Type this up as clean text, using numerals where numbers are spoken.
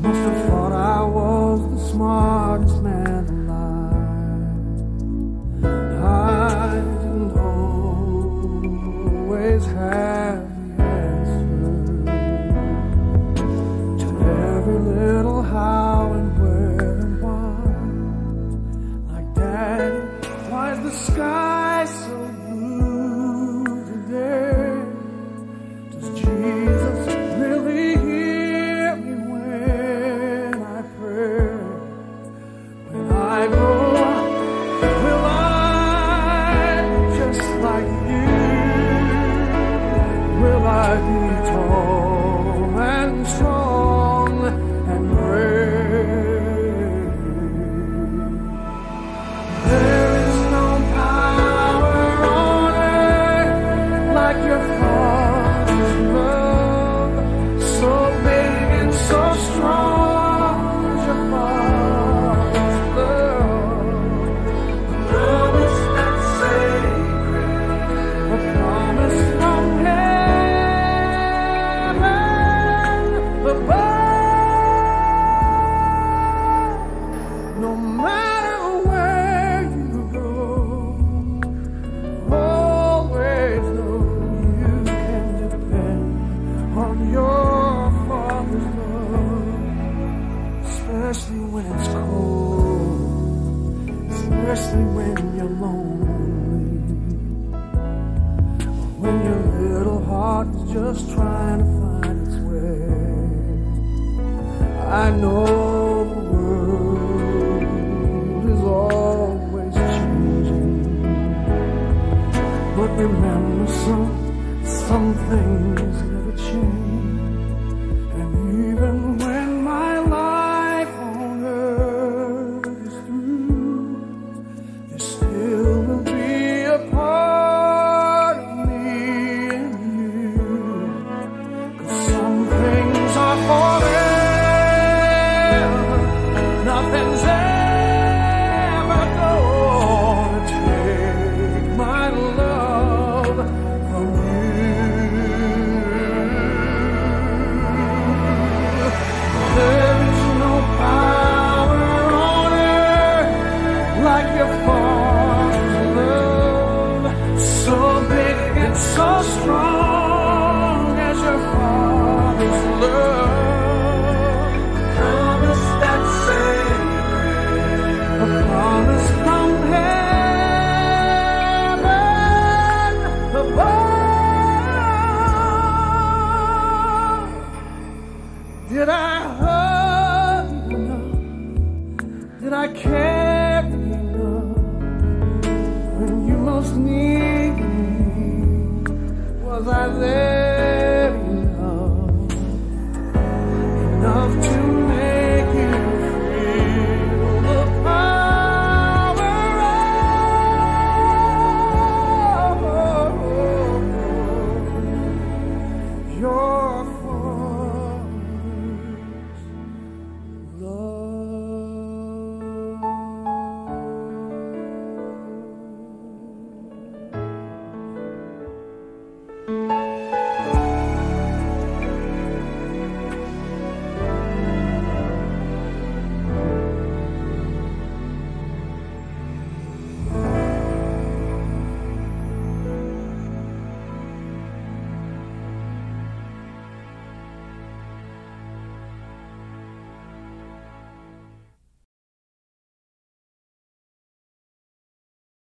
Must have thought I was the smartest man alive. I didn't always have the answer to every little how and where and why. Like, Daddy, why is the sky so blue today? Does Jesus really hear me when I pray? When I grow up, will I be just like you? Will I be tall and strong and brave? There is no power on earth like your Father's love, so big and so strong as your Father's love. A promise that's sacred, a promise from heaven above. No matter where you go, always know you can depend on your Father's love, especially when it's cold, especially when you're lonely, or when your little heart is just trying to find its way. I know the world is always changing, but remember, some things never change. And even when my life on earth is through, there still will be a part of me and you. 'Cause some things are forever, nothing's ever gonna take my love from you. There is no power on earth like your Father's love, so big and so strong as your Father's love. A promise that's sacred, a promise from heaven above. Did I hug you enough? Did I care enough when you most needed me? Was I there enough to